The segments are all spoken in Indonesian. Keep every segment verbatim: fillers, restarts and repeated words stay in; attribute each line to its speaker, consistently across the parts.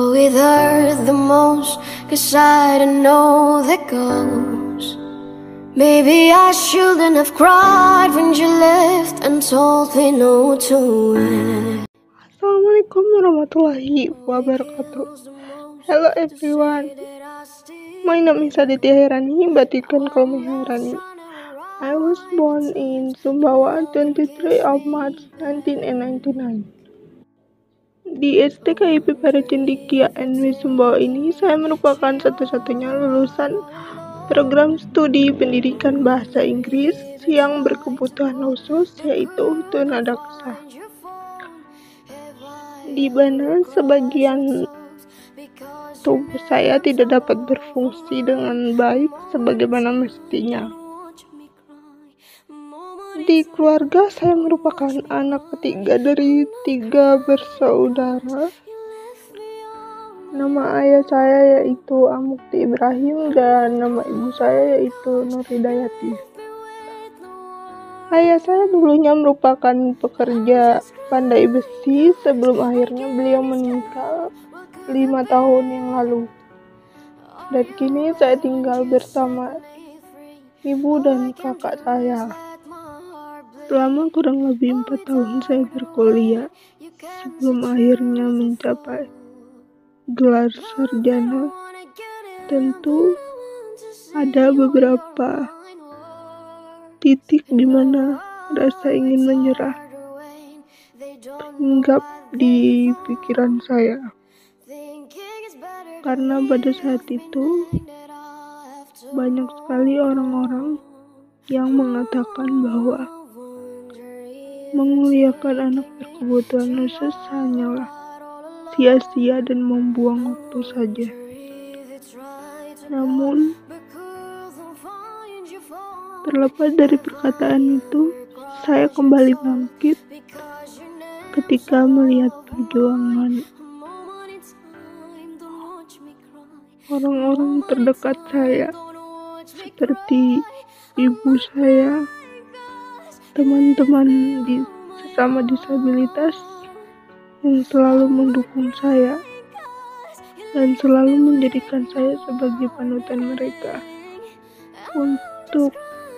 Speaker 1: Go with her the most, 'cause I don't know that goes. Maybe I shouldn't have cried when you left and told me no to it.
Speaker 2: Assalamualaikum warahmatullahi wabarakatuh. Hello everyone. My name is Aditya Herani, but you can call me Herani. I was born in Sumbawa, twenty-third of March nineteen ninety-nine. Di S D K I P Pare Cendekia N W Sumbawa ini, saya merupakan satu-satunya lulusan program studi pendidikan bahasa Inggris yang berkebutuhan khusus, yaitu tunadaksa, di mana sebagian tubuh saya tidak dapat berfungsi dengan baik sebagaimana mestinya. Di keluarga, saya merupakan anak ketiga dari tiga bersaudara. Nama ayah saya yaitu Amukti Ibrahim dan nama ibu saya yaitu Nur Hidayati. Ayah saya dulunya merupakan pekerja pandai besi sebelum akhirnya beliau meninggal lima tahun yang lalu. Dan kini saya tinggal bersama ibu dan kakak saya. Selama kurang lebih empat tahun saya berkuliah sebelum akhirnya mencapai gelar sarjana. Tentu ada beberapa titik di mana rasa ingin menyerah hinggap di pikiran saya, karena pada saat itu banyak sekali orang-orang yang mengatakan bahwa menguliakan anak berkebutuhan khusus hanyalah sia-sia dan membuang waktu saja. Namun, terlepas dari perkataan itu, saya kembali bangkit ketika melihat perjuangan orang-orang terdekat saya, seperti ibu saya, teman-teman di sesama disabilitas yang selalu mendukung saya dan selalu menjadikan saya sebagai panutan mereka untuk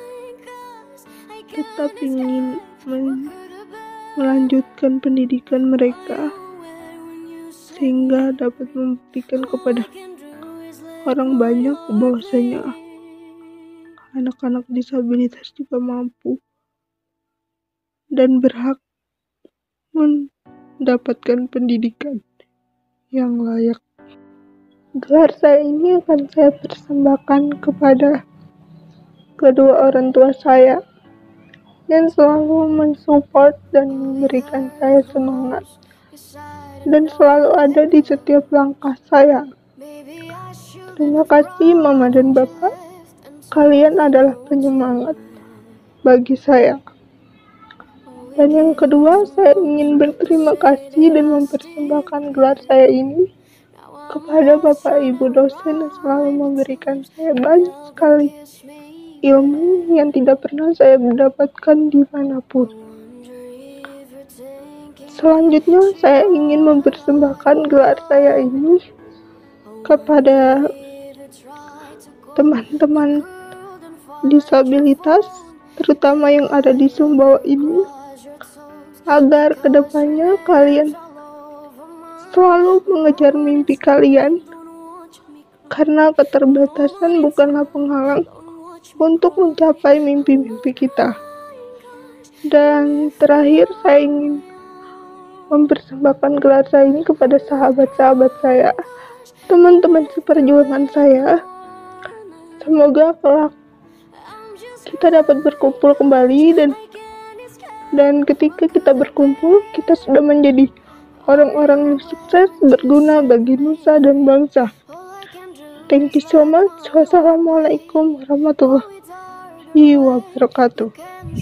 Speaker 2: tetap ingin men- melanjutkan pendidikan mereka sehingga dapat membuktikan kepada orang banyak bahwasanya anak-anak disabilitas juga mampu dan berhak mendapatkan pendidikan yang layak. Gelar saya ini akan saya persembahkan kepada kedua orang tua saya yang selalu mensupport dan memberikan saya semangat dan selalu ada di setiap langkah saya. Terima kasih Mama dan Bapak, kalian adalah penyemangat bagi saya. Dan yang kedua, saya ingin berterima kasih dan mempersembahkan gelar saya ini kepada Bapak Ibu dosen yang selalu memberikan saya banyak sekali ilmu yang tidak pernah saya mendapatkan dimanapun. Selanjutnya, saya ingin mempersembahkan gelar saya ini kepada teman-teman disabilitas, terutama yang ada di Sumbawa ini, agar kedepannya kalian selalu mengejar mimpi kalian, karena keterbatasan bukanlah penghalang untuk mencapai mimpi-mimpi kita. Dan terakhir, saya ingin mempersembahkan gelar saya ini kepada sahabat-sahabat saya, teman-teman seperjuangan saya. Semoga kelak kita dapat berkumpul kembali dan dan ketika kita berkumpul, kita sudah menjadi orang-orang yang sukses, berguna bagi nusa dan bangsa. Thank you so much. Wassalamualaikum warahmatullahi wabarakatuh.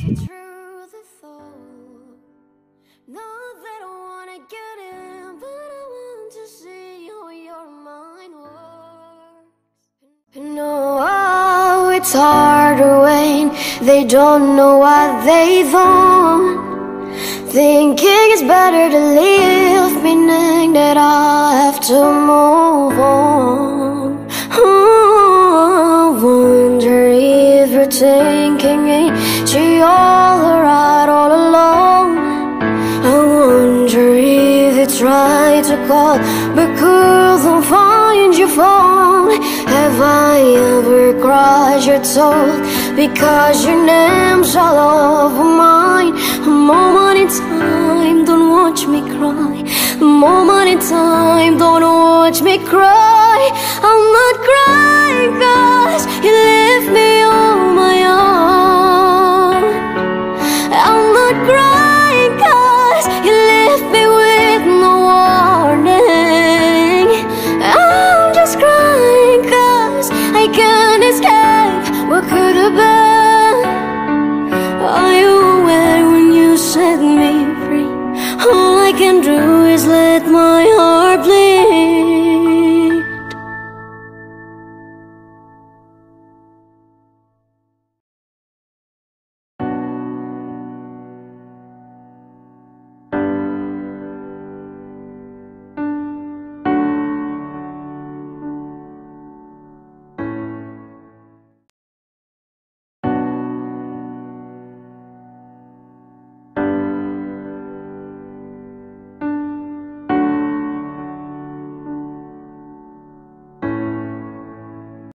Speaker 1: No, it's harder when they don't know what they've done. thinking it's better to leave, meaning that I have to move on. Oh, I wonder if you're thinking, ain't she all alright all alone? I wonder if you tried to call but couldn't find your phone. Have I ever cried your told because your name's all over mine? A moment in time, don't watch me cry. A moment in time, don't watch me cry. I'm not crying cause you left me on my own. I'm not crying cause you left me with no warning. I'm just crying cause I can't escape what could have been. Are you aware when you set me free? All I can do is let my